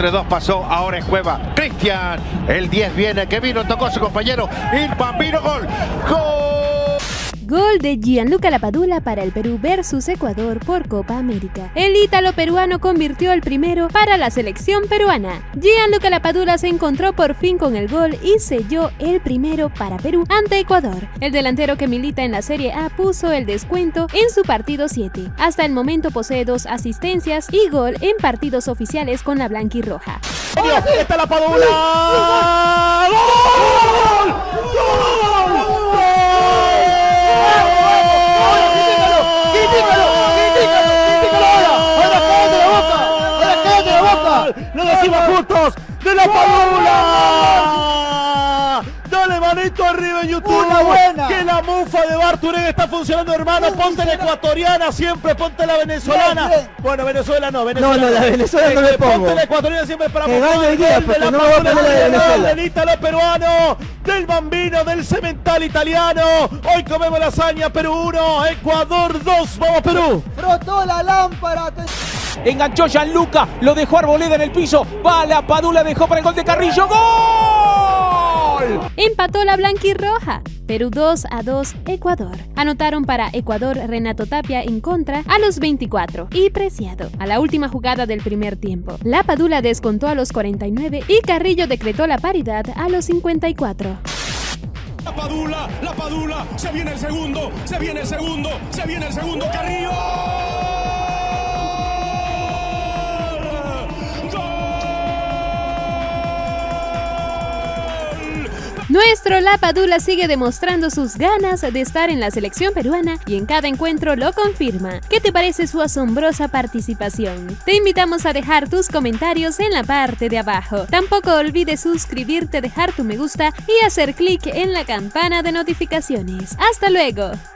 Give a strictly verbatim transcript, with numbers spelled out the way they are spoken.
entre dos pasó, ahora es Cueva. Cristian, el diez viene, que vino, tocó a su compañero. El Bambino, gol. ¡Gol! Gol de Gianluca Lapadula para el Perú versus Ecuador por Copa América. El ítalo peruano convirtió el primero para la selección peruana. Gianluca Lapadula se encontró por fin con el gol y selló el primero para Perú ante Ecuador. El delantero que milita en la Serie A puso el descuento en su partido siete. Hasta el momento posee dos asistencias y gol en partidos oficiales con la blanquirroja. ¡Está Lapadula! ¡Gol! ¡Gol! ¡Lo decimos juntos! ¡De Lapadula! ¡Dale manito arriba en YouTube! ¡Una buena! ¡Que la mufa de Barturén está funcionando, hermano! ¡Ponte la ecuatoriana siempre! ¡Ponte la venezolana! Bien, bien. Bueno, Venezuela no, Venezuela No, no, la Venezuela no le pongo. Ponte la ecuatoriana siempre para Que gane el día, porque de no me voy a poner la de Venezuela. Del ítalo peruano, del bambino, del cemental italiano. Hoy comemos lasaña, Perú uno, Ecuador dos. ¡Vamos, Perú! Frotó la lámpara. Enganchó Gianluca, lo dejó Arboleda en el piso. Va Lapadula, dejó para el gol de Carrillo. ¡Gol! Empató la blanquirroja. Perú dos a dos, Ecuador. Anotaron para Ecuador Renato Tapia en contra a los veinticuatro y Preciado a la última jugada del primer tiempo. Lapadula descontó a los cuarenta y nueve y Carrillo decretó la paridad a los cincuenta y cuatro. Lapadula, Lapadula, se viene el segundo, se viene el segundo, se viene el segundo, Carrillo. Nuestro Lapadula sigue demostrando sus ganas de estar en la selección peruana y en cada encuentro lo confirma. ¿Qué te parece su asombrosa participación? Te invitamos a dejar tus comentarios en la parte de abajo. Tampoco olvides suscribirte, dejar tu me gusta y hacer clic en la campana de notificaciones. ¡Hasta luego!